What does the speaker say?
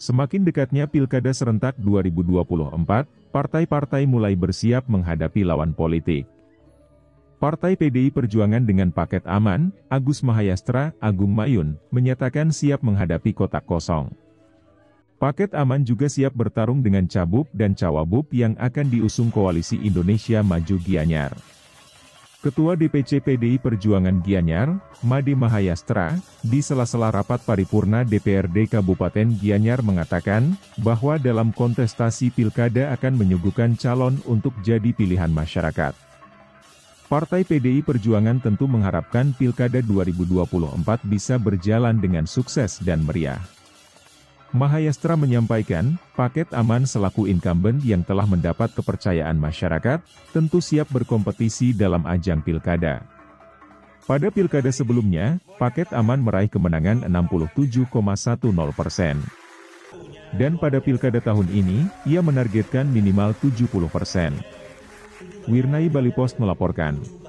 Semakin dekatnya Pilkada Serentak 2024, partai-partai mulai bersiap menghadapi lawan politik. Partai PDI Perjuangan dengan paket aman, Agus Mahayastra, Agung Mayun, menyatakan siap menghadapi kotak kosong. Paket aman juga siap bertarung dengan Cabub dan Cawabub yang akan diusung Koalisi Indonesia Maju Gianyar. Ketua DPC PDI Perjuangan Gianyar, Made Mahayastra, di sela-sela rapat paripurna DPRD Kabupaten Gianyar mengatakan, bahwa dalam kontestasi pilkada akan menyuguhkan calon untuk jadi pilihan masyarakat. Partai PDI Perjuangan tentu mengharapkan pilkada 2024 bisa berjalan dengan sukses dan meriah. Mahayastra menyampaikan, paket aman selaku incumbent yang telah mendapat kepercayaan masyarakat, tentu siap berkompetisi dalam ajang pilkada. Pada pilkada sebelumnya, paket aman meraih kemenangan 67,10%. Dan pada pilkada tahun ini, ia menargetkan minimal 70%. Wirnai Bali Post melaporkan.